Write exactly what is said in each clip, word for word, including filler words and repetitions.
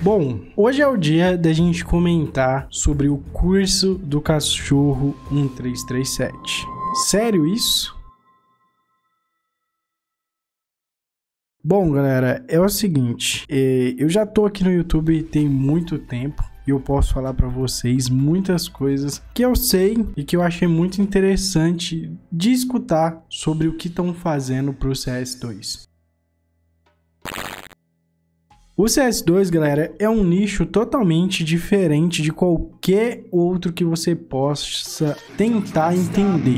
Bom, hoje é o dia da gente comentar sobre o curso do cachorro um três três sete. Sério isso? Bom, galera, é o seguinte, é, eu já tô aqui no YouTube tem muito tempo e eu posso falar pra vocês muitas coisas que eu sei e que eu achei muito interessante de escutar sobre o que estão fazendo pro C S dois. O C S dois, galera, é um nicho totalmente diferente de qualquer outro que você possa tentar entender.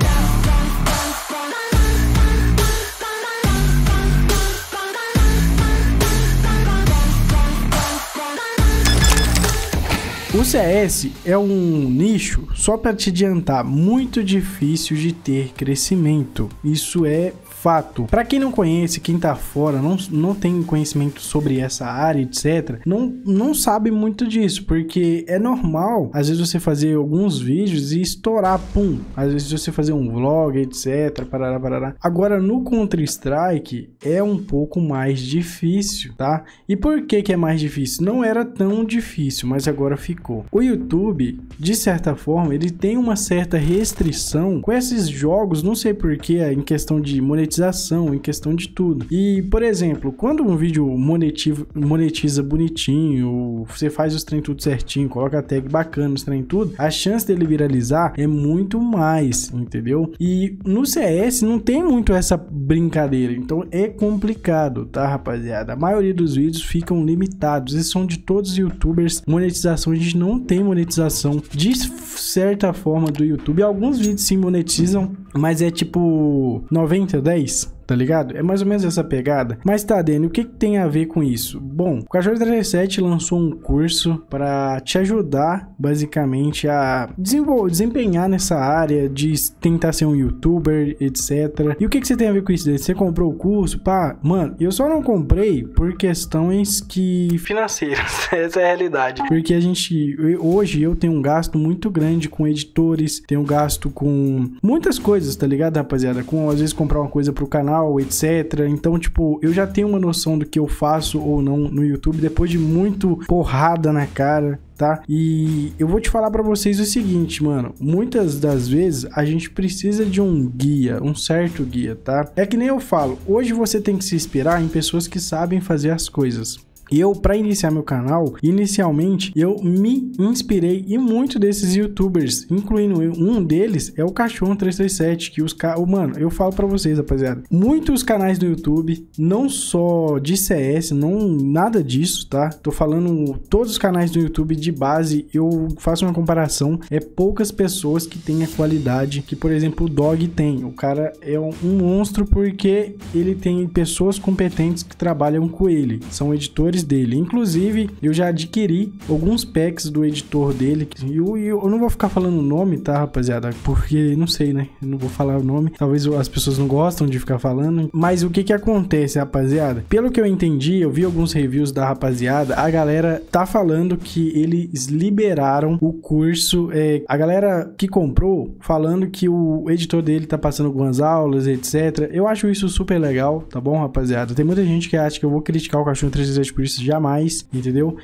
O C S é um nicho, só para te adiantar, muito difícil de ter crescimento. Isso é fato. Para quem não conhece, quem tá fora, não, não tem conhecimento sobre essa área, etcétera, não, não sabe muito disso, porque é normal, às vezes, você fazer alguns vídeos e estourar, pum. Às vezes você fazer um vlog, etcétera, parará, parará. Agora, no Counter-Strike, é um pouco mais difícil, tá? E por que que é mais difícil? Não era tão difícil, mas agora ficou. O YouTube, de certa forma, ele tem uma certa restrição com esses jogos, não sei porquê, em questão de monetização, em questão de tudo. E, por exemplo, quando um vídeo monetiza, monetiza bonitinho, você faz os trem tudo certinho, coloca a tag bacana, os trem tudo, a chance dele viralizar é muito mais, entendeu? E no C S não tem muito essa brincadeira, então é complicado, tá, rapaziada? A maioria dos vídeos ficam limitados, esses são de todos os youtubers. Monetização, a gente não tem monetização de certa forma do YouTube. Alguns vídeos sim monetizam, mas é tipo noventa, dez, tá ligado? É mais ou menos essa pegada. Mas tá, Dani, o que, que tem a ver com isso? Bom, o Cachorro três três sete lançou um curso para te ajudar, basicamente, a desempenhar nessa área de tentar ser um youtuber, etcétera. E o que, que você tem a ver com isso, Dani? Você comprou o curso? Pá, mano, eu só não comprei por questões que... financeiras, essa é a realidade. Porque a gente... Hoje eu tenho um gasto muito grande com editores, tenho gasto com muitas coisas, tá ligado, rapaziada? Com, às vezes, comprar uma coisa pro canal, etcétera. Então, tipo, eu já tenho uma noção do que eu faço ou não no YouTube depois de muito porrada na cara, tá? E eu vou te falar pra vocês o seguinte, mano, muitas das vezes a gente precisa de um guia, um certo guia, tá? É que nem eu falo, hoje você tem que se inspirar em pessoas que sabem fazer as coisas. E eu, para iniciar meu canal, inicialmente, eu me inspirei em muito desses youtubers, incluindo eu. Um deles é o Cachorro um três três sete, que os caras... Mano, eu falo pra vocês, rapaziada, muitos canais do YouTube, não só de C S, não nada disso, tá? Tô falando todos os canais do YouTube de base, eu faço uma comparação, é poucas pessoas que têm a qualidade que, por exemplo, o Dog tem. O cara é um monstro porque ele tem pessoas competentes que trabalham com ele, são editores dele. Inclusive, eu já adquiri alguns packs do editor dele. E eu, eu, eu não vou ficar falando o nome, tá, rapaziada? Porque, não sei, né? Eu não vou falar o nome. Talvez as pessoas não gostam de ficar falando. Mas o que que acontece, rapaziada? Pelo que eu entendi, eu vi alguns reviews da rapaziada, a galera tá falando que eles liberaram o curso. É, a galera que comprou, falando que o editor dele tá passando algumas aulas, etcétera. Eu acho isso super legal, tá bom, rapaziada? Tem muita gente que acha que eu vou criticar o Cachorro três três sete por isso, jamais, entendeu?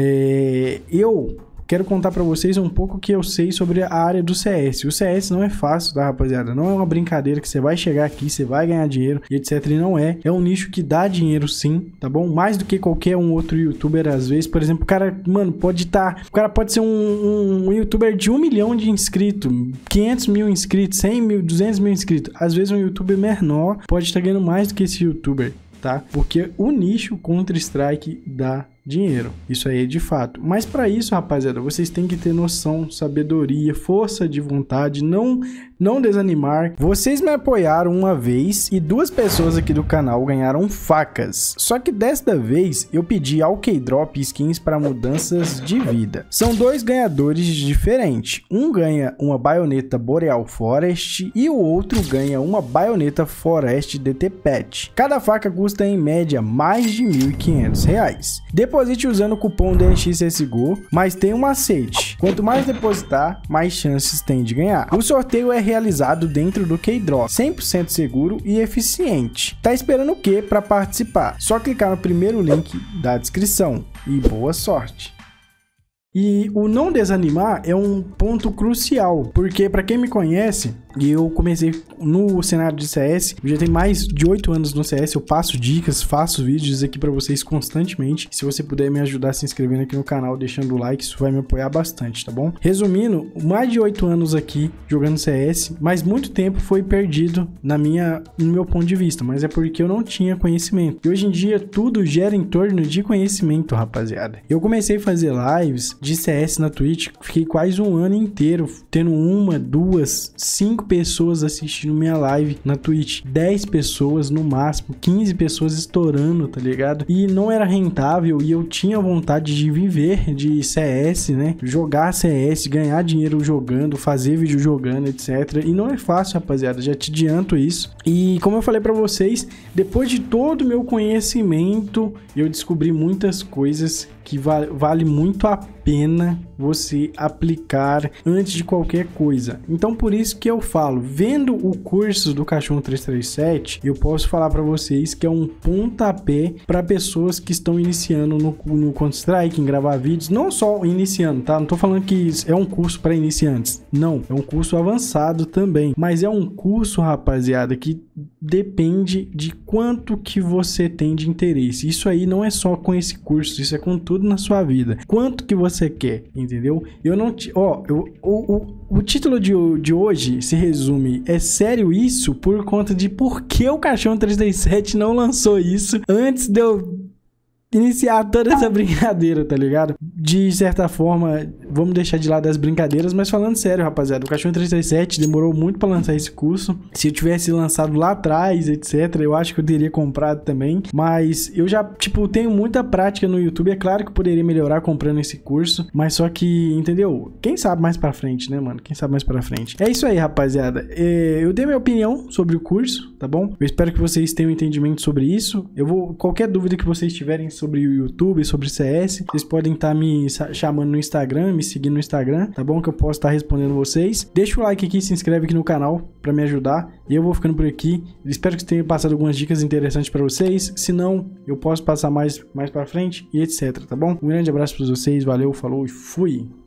É, eu quero contar pra vocês um pouco o que eu sei sobre a área do C S. O C S não é fácil, tá, rapaziada? Não é uma brincadeira que você vai chegar aqui, você vai ganhar dinheiro, etcétera. E não é. É um nicho que dá dinheiro, sim, tá bom? Mais do que qualquer um outro youtuber, às vezes. Por exemplo, o cara, mano, pode estar... Tá, o cara pode ser um, um, um youtuber de um milhão de inscritos, quinhentos mil inscritos, cem mil, duzentos mil inscritos. Às vezes um youtuber menor pode estar ganhando mais do que esse youtuber, tá? Porque o nicho Counter-Strike dá dinheiro, isso aí é de fato. Mas para isso, rapaziada, vocês têm que ter noção, sabedoria, força de vontade, não não desanimar. Vocês me apoiaram uma vez e duas pessoas aqui do canal ganharam facas. Só que desta vez eu pedi ao K-Drop skins para mudanças de vida. São dois ganhadores diferentes. Um ganha uma baioneta Boreal Forest e o outro ganha uma baioneta Forest D T Pet. Cada faca custa em média mais de mil e quinhentos reais. Depois Deposite usando o cupom D N X C S G O, mas tem um macete. Quanto mais depositar, mais chances tem de ganhar. O sorteio é realizado dentro do Keydrop, cem por cento seguro e eficiente. Tá esperando o quê para participar? Só clicar no primeiro link da descrição e boa sorte. E o não desanimar é um ponto crucial, porque para quem me conhece, eu comecei no cenário de C S, eu já tenho mais de oito anos no C S, eu passo dicas, faço vídeos aqui para vocês constantemente. Se você puder me ajudar se inscrevendo aqui no canal, deixando o like, isso vai me apoiar bastante, tá bom? Resumindo, mais de oito anos aqui jogando C S, mas muito tempo foi perdido na minha, no meu ponto de vista, mas é porque eu não tinha conhecimento. E hoje em dia tudo gera em torno de conhecimento, rapaziada. Eu comecei a fazer lives de C S na Twitch, fiquei quase um ano inteiro tendo uma, duas, cinco pessoas assistindo minha live na Twitch, dez pessoas no máximo, quinze pessoas estourando, tá ligado? E não era rentável e eu tinha vontade de viver de C S, né? Jogar C S, ganhar dinheiro jogando, fazer vídeo jogando, etcétera. E não é fácil, rapaziada, já te adianto isso. E como eu falei pra vocês, depois de todo o meu conhecimento, eu descobri muitas coisas que vale, vale muito a pena você aplicar antes de qualquer coisa. Então por isso que eu falo, vendo o curso do Cachorro três três sete, eu posso falar para vocês que é um pontapé para pessoas que estão iniciando no, no Counter-Strike, em gravar vídeos, não só iniciando, tá? Não tô falando que é um curso para iniciantes, não, é um curso avançado também, mas é um curso, rapaziada, que depende de quanto que você tem de interesse. Isso aí não é só com esse curso, isso é com tudo na sua vida. Quanto que você quer, entendeu? Eu não te... Ó, eu, o, o, o título de, de hoje se resume, é sério isso? Por conta de por que o Cachorro três três sete não lançou isso antes de eu iniciar toda essa brincadeira, tá ligado? De certa forma, vamos deixar de lado as brincadeiras, mas falando sério, rapaziada, o Cachorro três três sete demorou muito pra lançar esse curso. Se eu tivesse lançado lá atrás, etcétera, eu acho que eu teria comprado também, mas eu já, tipo, tenho muita prática no YouTube, é claro que eu poderia melhorar comprando esse curso, mas só que, entendeu? Quem sabe mais pra frente, né, mano? Quem sabe mais pra frente. É isso aí, rapaziada. É, eu dei minha opinião sobre o curso, tá bom? Eu espero que vocês tenham entendimento sobre isso. Eu vou, qualquer dúvida que vocês tiverem sobre o YouTube, sobre C S, vocês podem estar me chamando no Instagram, me seguindo no Instagram, tá bom? Que eu posso estar respondendo vocês. Deixa o like aqui, se inscreve aqui no canal pra me ajudar. E eu vou ficando por aqui. Espero que tenha passado algumas dicas interessantes pra vocês. Se não, eu posso passar mais, mais pra frente e etcétera, tá bom? Um grande abraço pra vocês, valeu, falou e fui!